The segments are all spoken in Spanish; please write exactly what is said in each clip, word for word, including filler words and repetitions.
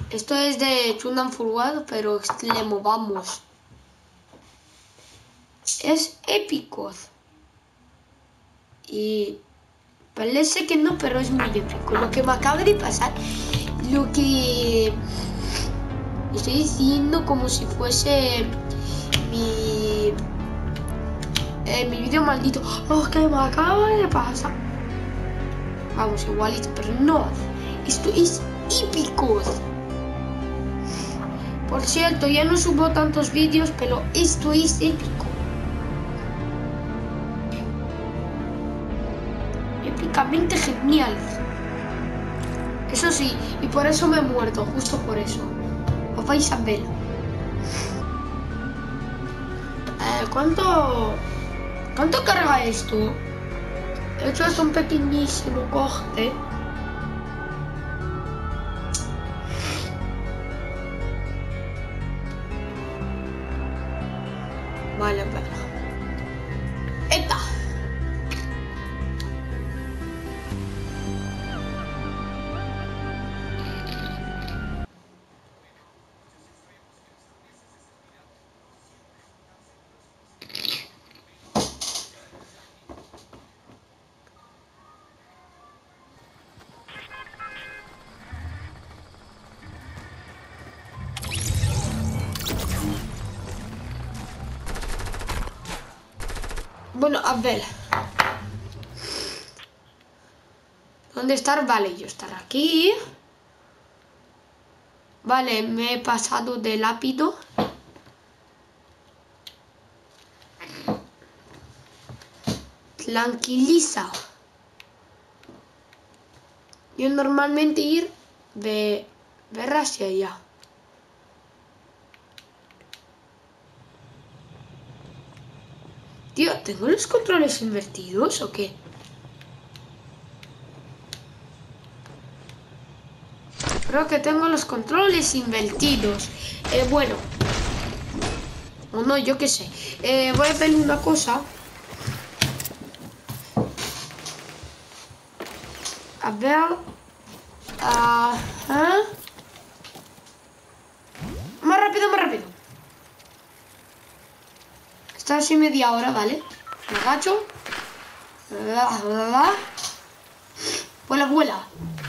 Esto es de Chundan Furwad, pero extremo, vamos. Es épico. Y parece que no, pero es muy épico. Lo que me acaba de pasar, lo que estoy diciendo como si fuese mi, eh, mi vídeo maldito. Lo que me acaba de pasar. Vamos, igualito, pero no. Esto es épico. Por cierto, ya no subo tantos vídeos, pero esto es épico. Épicamente genial. Eso sí, y por eso me he muerto, justo por eso. Os vais a ver. Eh, ¿Cuánto... ¿Cuánto carga esto? Esto es un pequeñísimo corte. Vale, vale. ¡Eta! Bueno, a ver. ¿Dónde estar? Vale, yo estar aquí. Vale, me he pasado de lápido. Tranquiliza. Yo normalmente ir de ver hacia allá. Tío, ¿tengo los controles invertidos o qué? Creo que tengo los controles invertidos. Eh, bueno. O no, yo qué sé. Eh, voy a ver una cosa. A ver. Ajá. Más rápido, más rápido. Está así media hora, ¿vale? Me agacho. Vuela, vuela.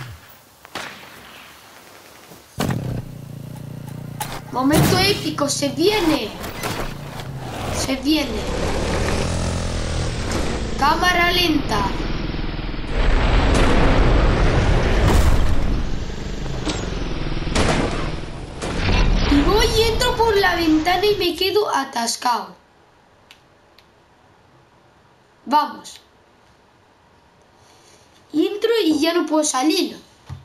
Momento épico, se viene. Se viene. Cámara lenta. Y voy y entro por la ventana y me quedo atascado. Vamos. Y entro y ya no puedo salir.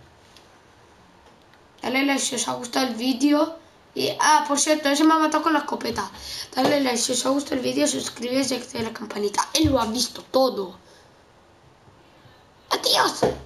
Dale like si os ha gustado el vídeo. Y, ah, por cierto, ese me ha matado con la escopeta. Dale like si os ha gustado el vídeo, suscribíos y activad la campanita. Él lo ha visto todo. ¡Adiós!